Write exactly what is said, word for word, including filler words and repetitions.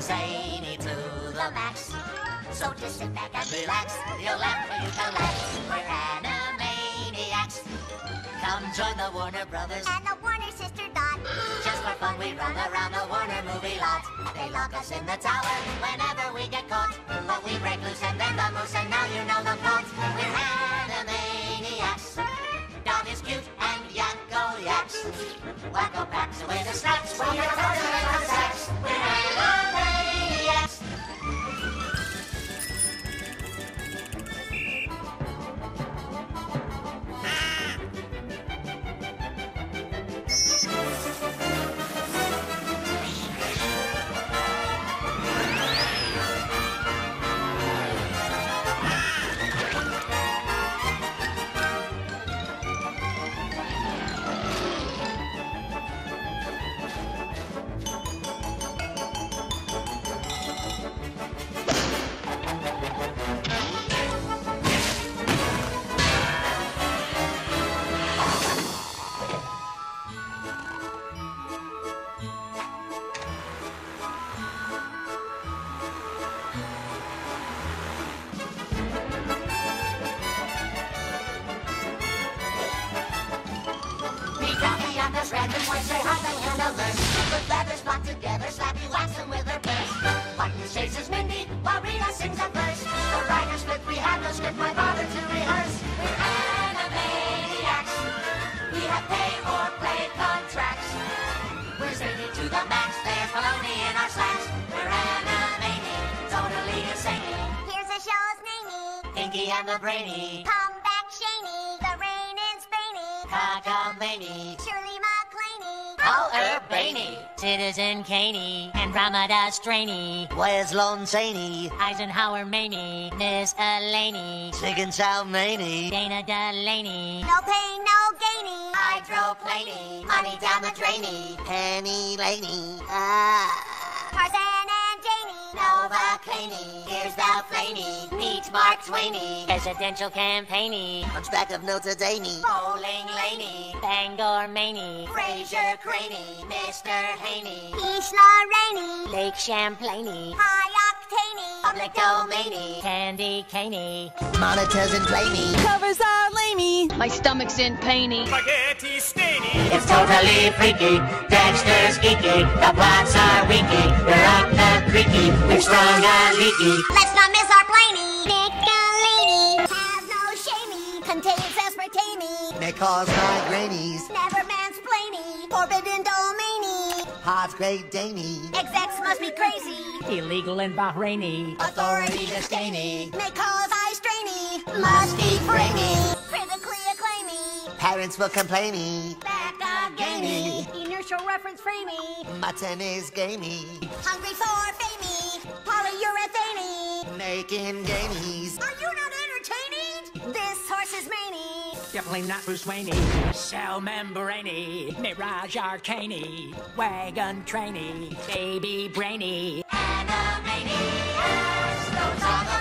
zany to the max. So just sit back and relax. You'll laugh or you can laugh. We're Animaniacs. Come join the Warner Brothers and the Warner Sister Dot. Just for fun we run around the Warner movie lot. They lock us in the tower whenever we get caught. But we break loose and then the moose, and now you know the plot. We're Animaniacs. Dot is cute and Yakko yaks. Wacko packs away the snacks while you're tossing the sacks. We're Animaniacs. Random boys say how they handle this. With feathers flock together, Slappy whacks them with her purse. Buttons chases Mindy while Rita sings a verse. The writer's split, we have no script, why bother to rehearse? We're Animaniacs. We have pay or play contracts. We're zany to the max, there's baloney in our slacks. We're Animani, totally insane. Here's a show's namey. Pinky and the Brainy. Come back, Shaney. The rain is Spainy. Cockamamie. Shirley MacLaine. Paul Urbani. Citizen Caney, Andromeda Strainy, Where's Lon Chaney? Eisenhower Maney, Miss Elaney, Chicken Chow Maney. Dana Delaney, No pain, no gainy. Hydroplaney. Money down the drainy. Penny Laney. Ah. Tarzan and Janie. Nova Caney. Here's the Flaney. Meet Mark Twainy. Presidential Campaigny, Hunchback of Notre Dame. Bowling Laney. Bangor Maney, Fraser Craney. Mister Haney. East Lorraine. Lake Champlainy, High Octane. Public Domainy. Candy Caney, Monitors and Blaney. Covers are lamey. My stomach's in painy. Spaghetti stainy. It's totally freaky. Dexter's geeky. The plots are weaky. We're up the creaky. We've sprung a leaky. Let's not miss our Blaney. Nicolini. Has no shamey. Contains aspartame. May cause migraines. Never mansplaining. Forbidden domainy. Hot's Great Daney. Execs must be crazy. illegal and Bahraini, Authority disdainy. May cause eye strainy. Must be brainy. Critically acclaimy. Parents will complainy. Back againy. Inertial reference framey. Mutton is gamey. Hungry for famey. Polyurethane. Making gamies. Are you not entertaining? This horse is many. definitely not Bruce Wayne, cell membraney, mirage arcaney, wagon trainey, baby brainy. Animaniacs, those are the